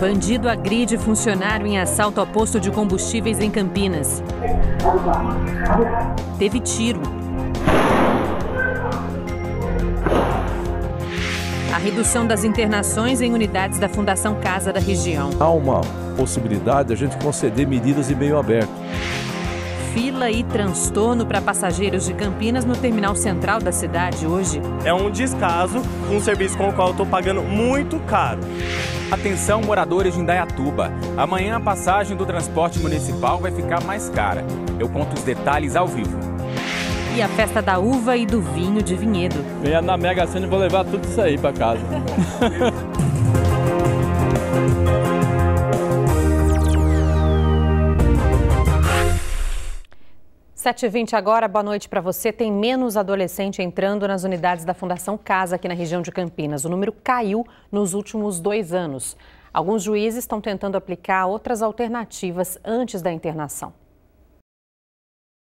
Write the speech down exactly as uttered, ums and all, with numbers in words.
Bandido agride funcionário em assalto ao posto de combustíveis em Campinas. Teve tiro. A redução das internações em unidades da Fundação Casa da região. Há uma possibilidade de a gente conceder medidas em meio aberto. Fila e transtorno para passageiros de Campinas no terminal central da cidade hoje. É um descaso, um serviço com o qual eu estou pagando muito caro. Atenção, moradores de Indaiatuba. Amanhã a passagem do transporte municipal vai ficar mais cara. Eu conto os detalhes ao vivo. E a festa da uva e do vinho de Vinhedo. Venha na Mega Sena e vou levar tudo isso aí para casa. sete e vinte agora, boa noite para você. Tem menos adolescente entrando nas unidades da Fundação Casa aqui na região de Campinas. O número caiu nos últimos dois anos. Alguns juízes estão tentando aplicar outras alternativas antes da internação.